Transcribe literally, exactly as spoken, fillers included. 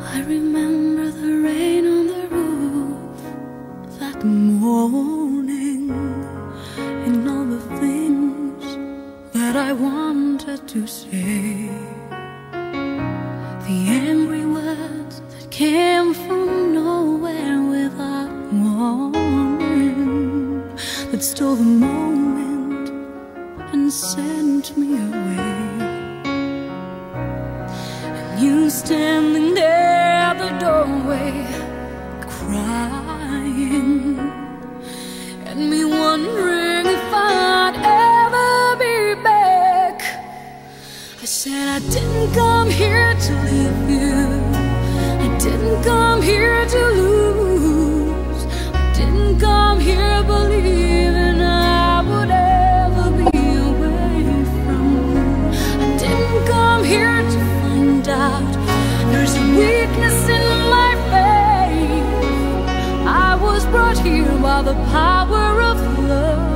I remember the rain on the roof that morning, and all the things that I wanted to say, the angry words that came from nowhere without warning, that stole the moment and sent me away. And you standing there at the doorway crying, and me wondering if I'd ever be back. I said I didn't come here to leave you, I didn't come here to lose, I didn't come here believing I would ever be away from you. I didn't come here to find out there's a weakness in my faith. I was brought here by the power of love.